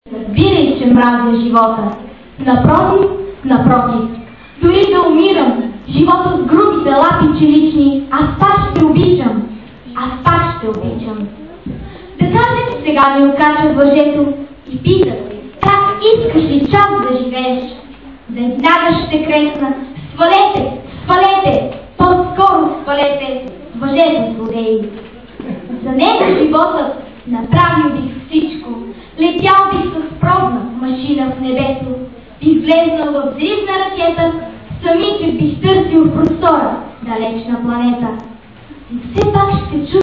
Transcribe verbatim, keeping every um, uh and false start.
Разбирай, че мразя живота. Напротив, напротив. Дори да умирам, живота с грубите лапи челични, аз пак ще обичам. Аз пак ще обичам. Да кажем, сега ми окачат въжето и питат, как искаш ли час да живееш? Веднага ще кресна, свалете, свалете, по-скоро свалете въжето, злодеи. За него животът направил бих всичко, летял бих с пробна машина в небето, бих влезнал в взривна ракета, самичък бих търсил в простора, далечна планета. И все пак ще чу